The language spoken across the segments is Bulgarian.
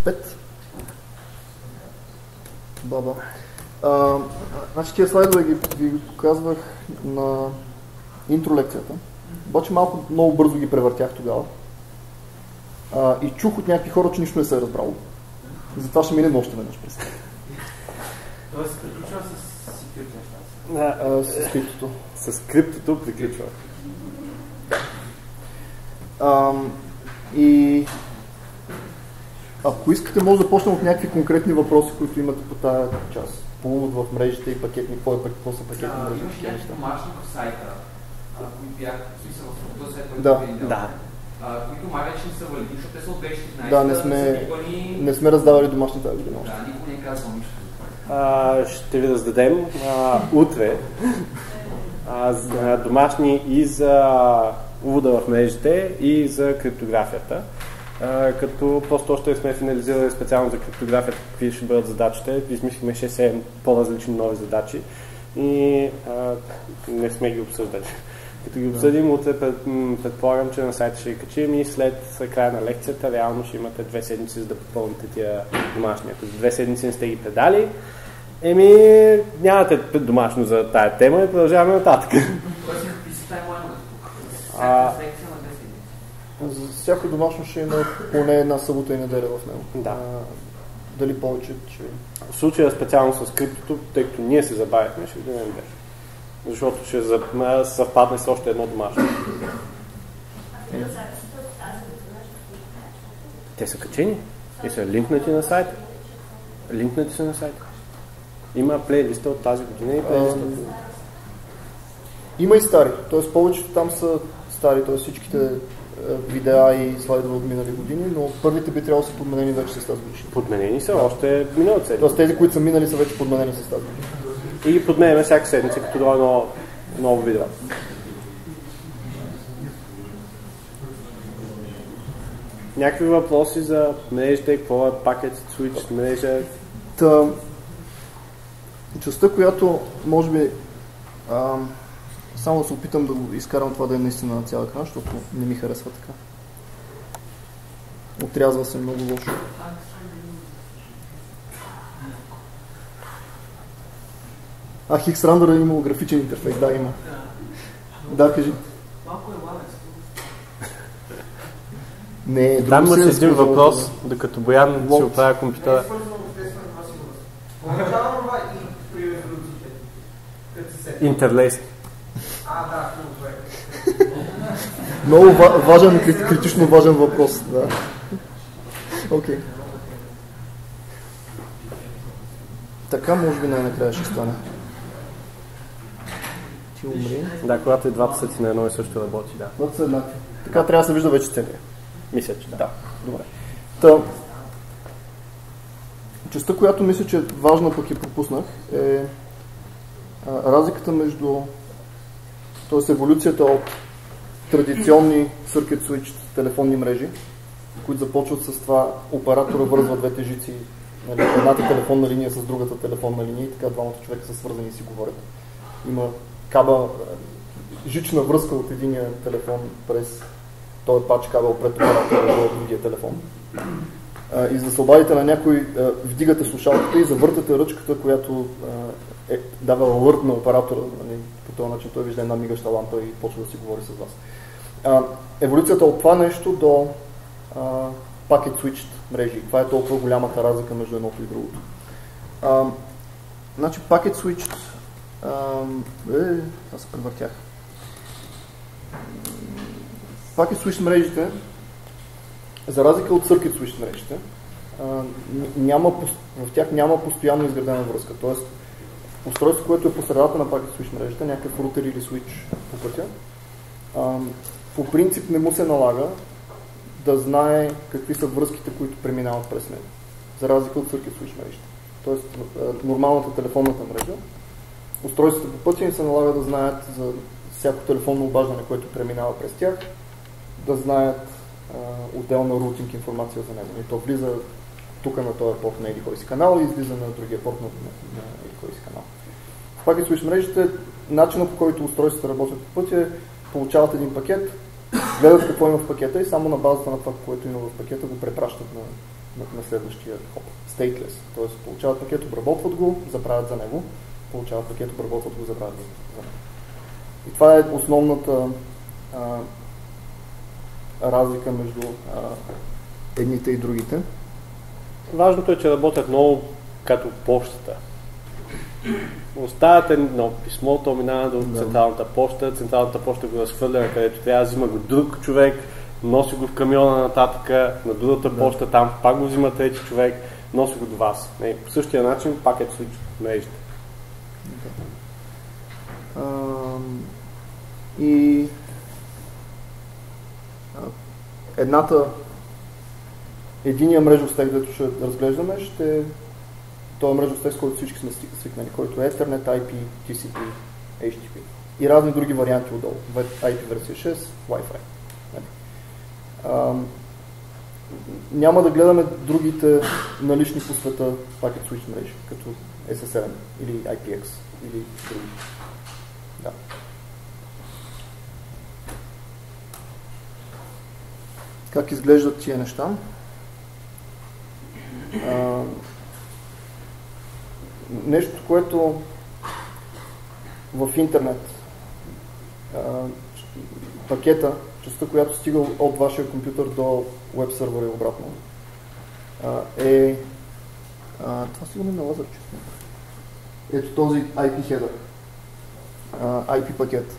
5. Баба. Значи тия слайдове ви показвах на интро лекцията. Обаче много бързо ги превъртях тогава. И чух от някакви хора, че нищо не се е разбрало. Затова ще минем още веднъж през това. Тоест, приключва с скриптото. С скриптото. С скриптото приключва. И ако искате, може да почнем от някакви конкретни въпроси, които имате по тази част. Повод в мрежите и пакетни, какво са пакетни мрежи? Имаш някакви домашни по сайта, които бяха в смисъл в този сайт, Да. Които май вече не са валидни, защото те са от 2014. Да, не сме раздавали домашни тази година. Да, никой не казва нищо. Ще ви раздадем утре домашни и за увода в мрежите и за криптографията. Като просто още сме финализирали специално за криптографията какви ще бъдат задачите. Измислихме 6-7 по-различни нови задачи и не сме ги обсъждали. Като ги обсъдим, утре предполагам, че на сайта ще ги качим и след края на лекцията реално ще имате 2 седмици, за да попълните тия домашни. Ако за 2 седмици не сте ги предали, нямате домашно за тая тема и продължаваме нататък. Тоест си написи таймлайна всяка лекция на 2 седмици. За всяко домашно ще има поне една събота и неделя в него. Да. Дали повече, че... В случая специално с криптото, тъй като ние се забавихме, ще дадем вече. Защото ще съвпадне с още едно домашно. Те са качени и са линкнати на сайта. Линкнати са на сайта. Има плейлиста от тази година и плейлиста от... Има и стари, т.е. повечето там са стари, т.е. всичките видеа и слайдове от минали години, но първите би трябвало да са подменени вече с тази година. Подменени са още миналата седмица. Тоест тези, които са минали, са вече подменени с тази година. И ги подменяме всяка седмица, като това ново видео. Някакви въпроси за мрежите, какво е Packet Switch мрежа? Частта, която може би само да се опитам да го изкарам това да е наистина на цял екран, защото не ми харесва така. Отрязва се много лошо. Хиксрандъра е имал графичен интерфейс, да, има. Да, кажи. Малко е ладен. Не, там имаше един въпрос, докато Боян си оправя компютъра. Интерлейс. Да, много важен, критично важен въпрос. Да. Окей. Така може би най-накрая ще стане. Ти умри. Да, когато и двата са ти на едно и също работи, да. Двата са еднакви. Така трябва да се вижда вече целия. Мисля, че да. Добре. Частта, която мисля, че е важна, пък и пропуснах, е разликата между, т.е. еволюцията от традиционни circuit switch телефонни мрежи, които започват с това оператора вързва двете жици, едната телефонна линия с другата телефонна линия и така двамата човека са свързани и си говорят. Има жична връзка от единия телефон през този пач кабел пред оператора до другия телефон. И за да се обадите на някой, вдигате слушалката и завъртате ръчката, която дава алърт на оператора. По този начин той вижда една мигаща лампа и почва да си говори с вас. Еволюцията от това нещо до Packet Switched мрежи. Това е толкова голямата разлика между едното и другото. Значи Packet Switched аз се превъртях. Packet Switched мрежите, за разлика от Circuit Switched мрежите, в тях няма постоянно изградена връзка. Тоест, устройство, което е по средата на Packet Switched мрежите, някакъв рутер или switch по пътя, по принцип не му се налага да знае какви са връзките, които преминават през него. За разлика от Circuit Switched мрежите. Тоест, нормалната телефонната мрежа, устройствата по пътя им се налага да знаят за всяко телефонно обаждане, което преминава през тях, да знаят отделна рутинг информация за него. И то влиза тук на този порт на еди-кой си канал и излиза на другия порт на еди-кой си канал. В Packet Switched мрежите, начинът по който устройствата работят по пътя е получават един пакет, гледат какво има в пакета и само на базата на това, което има в пакета, го препращат на следващия хоп. Stateless. Т.е. получават пакет, обработват го, забравят за него. Получават пакет, обработват го, забравят за него. И това е основната разлика между едните и другите. Важното е, че работят много като почтата. Оставяте едно писмо, то минава до централната почта го разхвърля, където трябва, взима го друг човек, носи го в камиона нататък, на другата почта, там пак го взима трети човек, носи го до вас. По същия начин пак е случай мрежите. И единия мрежов стек, където ще разглеждаме, това е мрежов стек, с който всички сме свикнали, който е Ethernet, IP, TCP, HTTP и разни други варианти отдолу. IP версия 6, Wi-Fi. Няма да гледаме другите налични по света пакет switch мрежи, като SSL или IPX или други. Да. Как изглеждат тия неща? Нещо, което в интернет пакета, частта, която стига от вашия компютър до веб сервера и обратно, това стига на лазър, честно. Ето този IP header, IP пакет.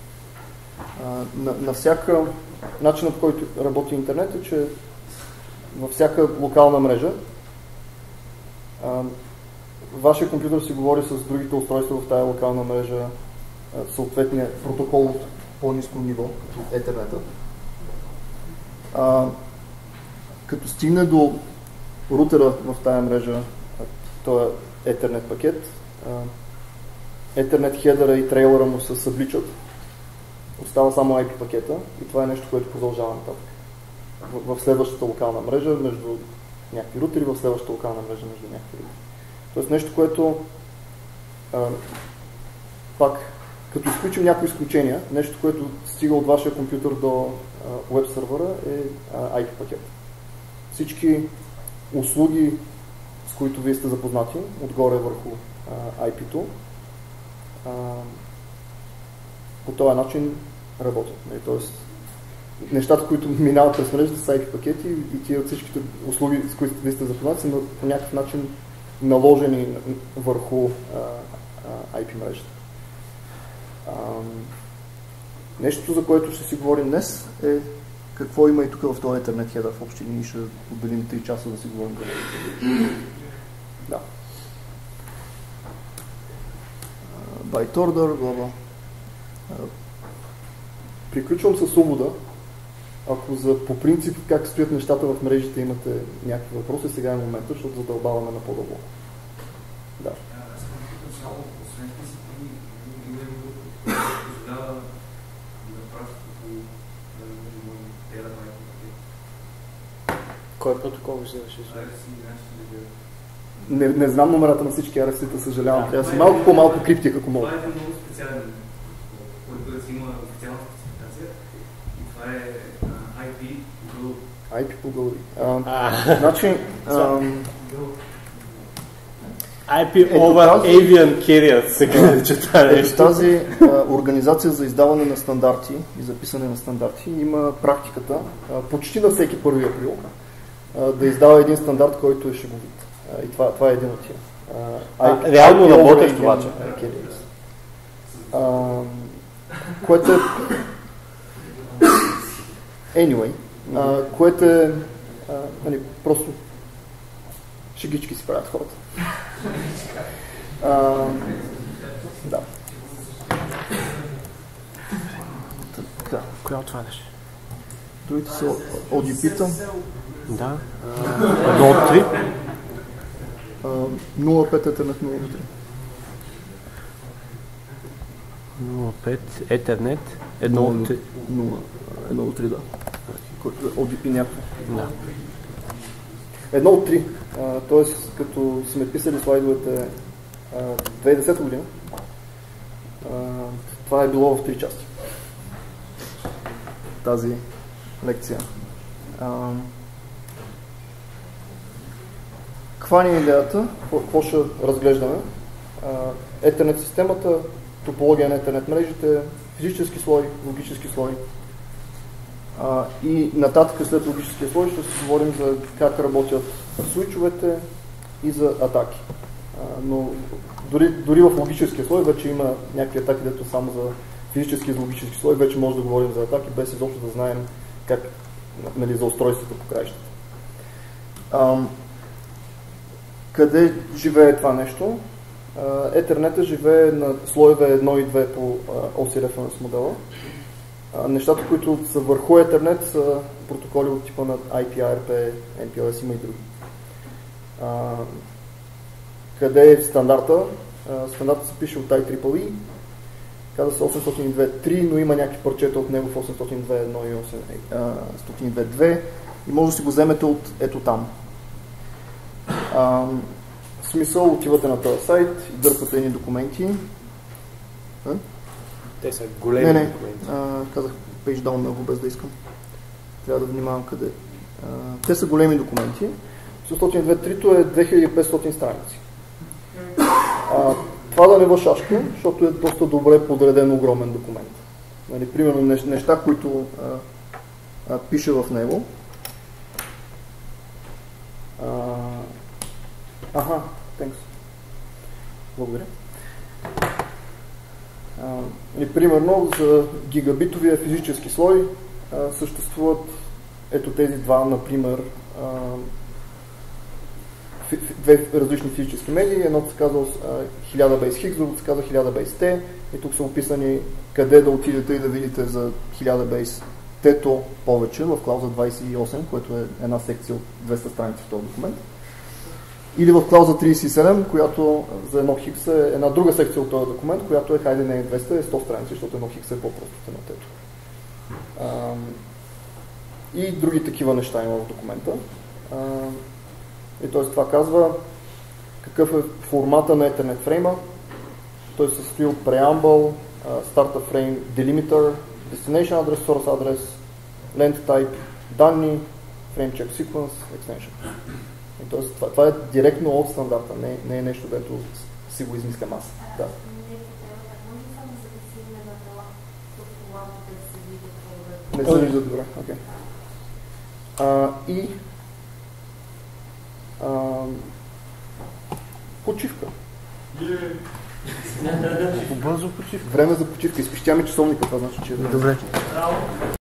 На всяка начинът, по който работи интернет е, че във всяка локална мрежа вашия компютър си говори с другите устройства в тази локална мрежа съответния протокол от по-ниско ниво, като Етhernet. Като стигне до рутера в тази мрежа, този Ethernet пакет, Ethernet хедъра и трейлера му се събличат. Остава само IP пакета и това е нещо, което продължава нататък. В следващата локална мрежа между някакви рутери, в следващата локална мрежа между някакви рутери. Тоест нещо, което пак, като изключим някои изключения, нещо, което стига от вашия компютър до веб сервера е IP пакет. Всички услуги, с които вие сте запознати, отгоре върху IP-то, по този начин работят. Тоест, нещата, които минават през мрежата са IP пакети и тия всичките услуги, с които вие сте запознати, са по някакъв начин наложени върху IP мрежата. Нещо, за което ще си говорим днес, е какво има и тук в този Ethernet header. В общи линии ще отделим 3 часа да си говорим. Да. Byte order, бла-бла. Приключвам с увода. Ако по принцип как стоят нещата в мрежите имате някакви въпроси, сега е момента, защото задълбаваме на по-дълбоко. Да. Кой протокол вземаш? Не знам номерата на всички RFC-та, съжалявам. Трябва да си малко по-малко криптик, ако мога. Това е много специален, който си има официална спецификация. И това е IP по Gulri. IP по Gulri. Значи... IP over Avian Carrier, сега че това нещо. Тази организация за издаване на стандарти и записане на стандарти има практиката почти на всеки 1 април да издава един стандарт, който е шеговит. И това е един от тия. Реално работеш това, че? Което е... Anyway, което е... просто шегички си правят хората. Да. Така. Коя от това беше? Другите са ODP-та. Да. 1 от 3. 0.5 Ethernet 0.3. 0.5 Ethernet 1 от 3. 1 от 3, да. ODP някакво. Да. 1 от 3. Тоест, като сме писали слайдовете 2010 година, това е било в 3 части. Тази лекция. Каква ни е идеята? Какво ще разглеждаме? Етhernet системата, топология на Ethernet мрежите, физически слой, логически слой. И нататък след логическия слой ще си говорим за как работят свичовете и за атаки. Но дори в логическия слой вече има някакви атаки, дето само за физически и за логически слой вече може да говорим за атаки, без изобщо да знаем как, нали, за устройството по краищата. Къде живее това нещо? Етhernet живее на слоеве 1 и 2 по OSI Reference модела. Нещата, които са върху Ethernet, са протоколи от типа на IP, ARP, MPLS, има и други. Къде е стандарта? Стандартът се пише от IEEE, каза се 802.3, но има някакви парчета от него в 802.1 и 802.2 и може да си го вземете от ето там. В смисъл, отивате на този сайт и дърпате едни документи. Те са големи документи. Казах page down много без да искам. Трябва да внимавам къде. Те са големи документи. 802.3 е 2500 страници. Това да не бъде шашка, защото е доста добре подреден огромен документ. Нали, примерно неща, които пише в него. Thanks. Благодаря. Примерно за гигабитовия физически слой съществуват ето тези два, например, две различни физически медии. Едното се казва 1000 base Higgs, другото се казва 1000 base T. И тук са описани къде да отидете и да видите за 1000 base T-то повече в клауза 28, което е една секция от 200 страници в този документ. Или в клауза 37, която за едно Хигс е една друга секция от този документ, която е хайде не е 200, е 100 страници, защото едно Хигс е по-просто от едно T-то. И други такива неща има в документа. И т.е. това казва какъв е формата на Ethernet фрейма. Той се състои от preamble, startup frame, delimiter, destination address, source address, length type, данни, frame check sequence, extension. И т.е. това е директно от стандарта, не е нещо, дето си го измислям аз. Да. Не се вижда добре. Okay. И почивка. Бързо почивка. Време за почивка. Изпищяме часовника, това значи, че е добре.